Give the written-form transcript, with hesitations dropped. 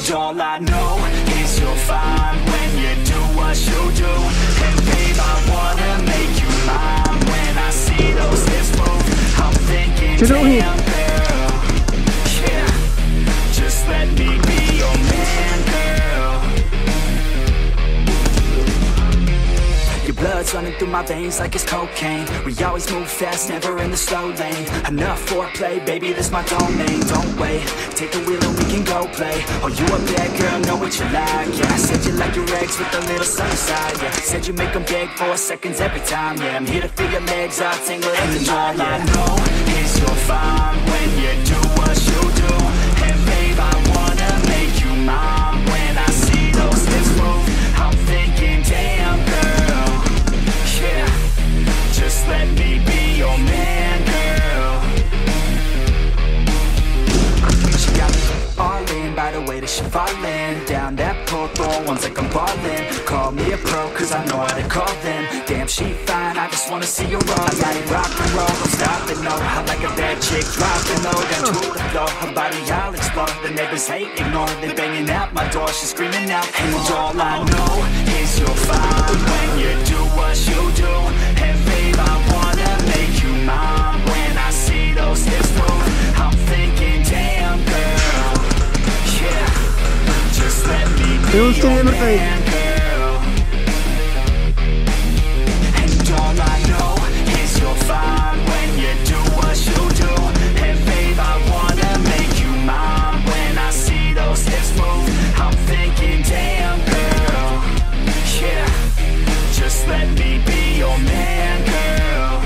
And all I know is you'll find when you do what you do. And babe, I wanna make you mine. When I see those hips move, I'm thinking, damn girl, yeah, just let me be your man, girl. Your blood's running through my veins like it's cocaine. We always move fast, never in the slow lane. Enough foreplay, baby, this my domain. Don't wait, take the wheel and we can go play. Oh, you a bad girl, know what you like. Yeah, said you like your eggs with a little sunny side. Yeah, said you make them beg for seconds every time. Yeah, I'm here to feel your legs out, tingle every night. Yeah, I know is you're fine when you do what you do. And babe, I wanna make you mine. When I see those hips move, I'm thinking, damn girl, yeah, just let me be your man, girl. She got me all in by the way that she fallin' down that pole, throwing ones like I'm ballin'. Call me a pro, cause I know how to call them. Damn, she fine, I just wanna see her all. I like rock and roll, don't stop it, no. I like a bad chick, dropping low, down to the floor. Her body, I'll explore. The neighbors hate, ignore. They banging out my door, she's screaming out. And all I know is you're fine when you do what you do. And babe, I wanna make you mine. When I see those hips move, I'm thinking, damn girl, yeah, just let me be your man, girl. And all I know is you're fine when you do what you do. And babe, I wanna make you mine. When I see those hips move, I'm thinking, damn girl, yeah, just let me be your man, girl.